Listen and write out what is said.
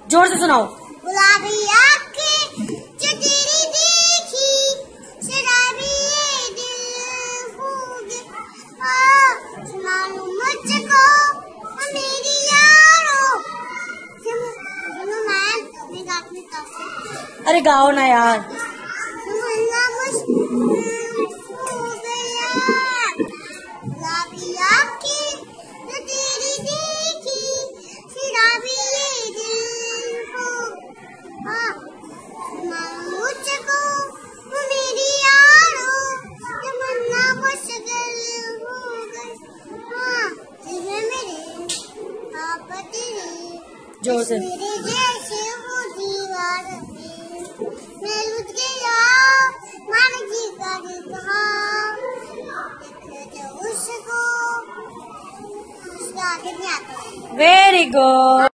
जोर से सुनाओ। गुलाबी आँखें जो तेरी देखी, शराबी ये दिल हो गया, मालूम मुझको मेरी यारो। सुनो मैं गाती हूँ। अरे गाओ ना यार। सुनना मुश्किल हो गया, गुलाबी आँखें जो तेरी देखी, शराबी ये दिल हो गया, मुझको मेरी यारो, तमन्ना मुश्किल हो गई। तेरे मेरे आप तेरे, जोर से। मेरे जैसे वो दीवार पे मैं लुट गया, मान जी कर कहा उसको, उसका आगे नहीं आता। Very good.